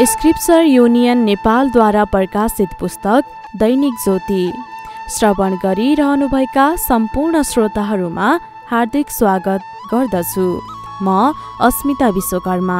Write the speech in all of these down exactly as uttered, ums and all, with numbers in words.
Scripture union नेपालद्वारा प्रकाशित पुस्तक दैनिक ज्योति श्रवण गरिरहनुभएका सम्पूर्ण श्रोताहरूमा हार्दिक स्वागत गर्दछु। म अस्मिता विश्वकर्मा।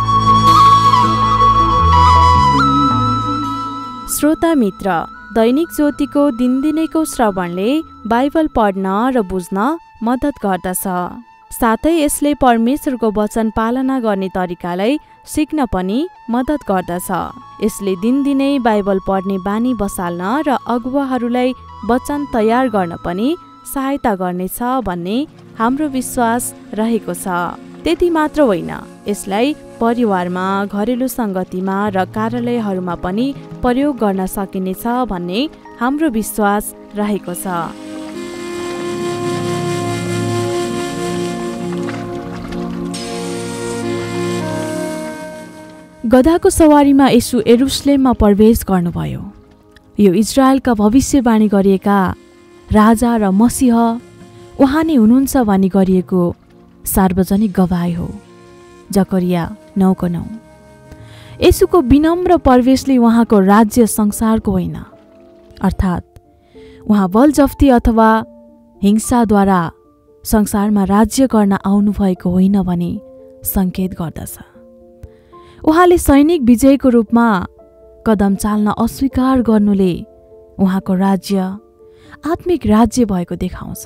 श्रोता मित्र, दैनिक ज्योतिको दिनदिनैको श्रवणले बाइबल पढ्न र बुझ्न मद्दत गर्दछ। साथै यसले परमेश्वरको वचन पालना गर्ने तरिकालाई सिक्न पनि मद्दत गर्दछ। यसले दिनदिनै बाइबल पढ्ने बानी बसाल्न र अगुवाहरूलाई वचन तयार गर्न पनि सहायता गर्नेछ भन्ने हाम्रो विश्वास रहेको छ। त्यति मात्र होइन, यसलाई परिवारमा, घरेलु सङ्गतिमा र कार्यालयहरूमा पनि प्रयोग गर्न सकिनेछ भन्ने हाम्रो विश्वास रहेको छ। गधाको सवारीमा येशू यरुशलेममा प्रवेश गर्नुभयो। यो इजरायलका भविष्यवाणी गरिएका राजा र मसीह उहाँ नै हुनुहुन्छ भनी गरिएको सार्वजनिक गवाही हो। जकरिया नौको नौ। येशूको विनम्र प्रवेशले उहाँको राज्य संसारको होइन, अर्थात् उहाँ बलजफ्ती अथवा हिंसाद्वारा संसारमा राज्य गर्न आउनुभएको होइन भनी सङ्केत गर्दछ। उहाँले सैनिक विजयको रूपमा कदम चाल्न अस्वीकार गर्नुले उहाँको राज्य आत्मिक राज्य भएको देखाउँछ।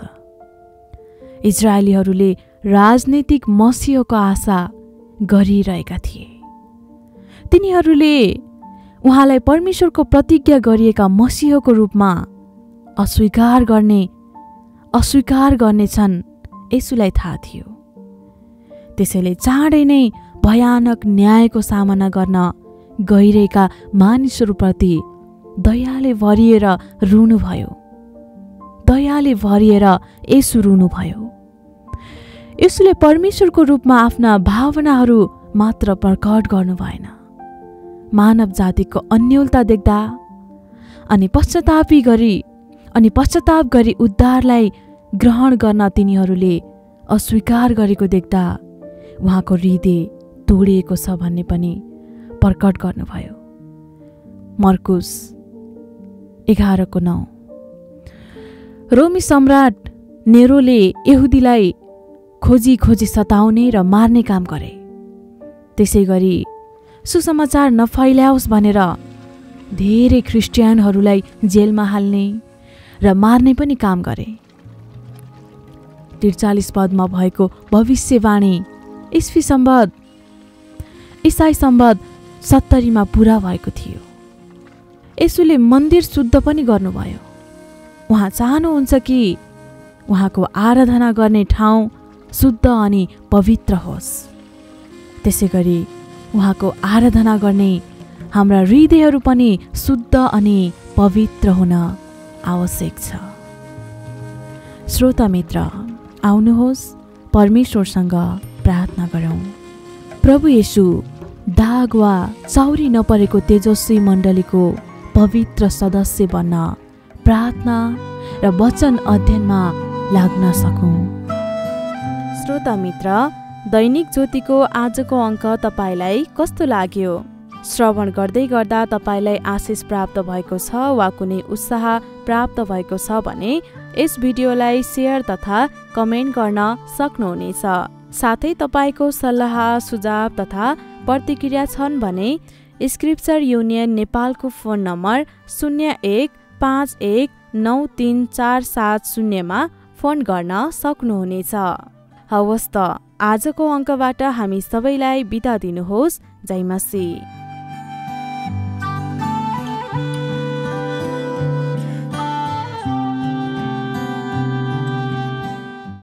इजरायलीहरूले राजनैतिक मसीहको आशा गरिरहेका थिए। तिनीहरूले उहाँलाई परमेश्वरको प्रतिज्ञा गरिएका मसीहको रूपमा अस्वीकार गर्ने अस्वीकार गर्नेछन् येशूलाई थाहा थियो। त्यसैले चाँडै नै भयानक न्यायको सामना गर्न गइरहेका मानिसहरूप्रति दयाले भरिएर रुनुभयो। दयाले भरिएर येशू रुनुभयो। येशूले परमेश्वरको रूपमा आफ्ना भावनाहरू मात्र प्रकट गर्नु भएन। मानव जातिको अन्योलता देख्दा अनि पश्चातापी गरी अनि पश्चाताप गरी उद्धारलाई ग्रहण गर्न तिनीहरूले अस्वीकार गरेको देख्दा उहाँको हृदय तोडिएको छ भन्ने पनि प्रकट गर्नुभयो। मर्कुस एघारको नौ। रोमी सम्राट नेरोले यहुदीलाई खोजी खोजी सताउने र मार्ने काम गरे। त्यसै गरी सुसमाचार नफैल्याओस् भनेर धेरै ख्रिस्टियनहरूलाई जेलमा हाल्ने र मार्ने पनि काम गरे। त्रिचालिस पदमा भएको भविष्यवाणी इस्वी सम्बत इसाई सम्बत सत्तरीमा पुरा भएको थियो। येशूले मन्दिर शुद्ध पनि गर्नुभयो। उहाँ चाहनुहुन्छ कि उहाँको आराधना गर्ने ठाउँ शुद्ध अनि पवित्र होस्। त्यसै गरी उहाँको आराधना गर्ने हाम्रा हृदयहरू पनि शुद्ध अनि पवित्र हुन आवश्यक छ। श्रोता मित्र, आउनुहोस् परमेश्वरसँग प्रार्थना गरौँ। प्रभु येशू, दाग वा चाउरी नपरेको तेजस्वी मण्डलीको पवित्र सदस्य बन्न प्रार्थना र वचन अध्ययनमा लाग्न सकौँ। श्रोता मित्र, दैनिक ज्योतिको आजको अङ्क तपाईलाई कस्तो लाग्यो? श्रवण गर्दै गर्दा तपाईलाई आशिष प्राप्त भएको छ वा कुनै उत्साह प्राप्त भएको छ भने यस भिडियोलाई सेयर तथा कमेन्ट गर्न सक्नुहुनेछ। साथै तपाईको सल्लाह, सुझाव तथा प्रतिक्रिया छन् भने स्क्रिप्चर युनियन नेपालको फोन नम्बर शून्य एक पाँच एक नौ तीन चार सात शून्यमा फोन गर्न सक्नुहुनेछ। हवस् त, आजको अङ्कबाट हामी सबैलाई बिदा दिनुहोस्। जय मसीह।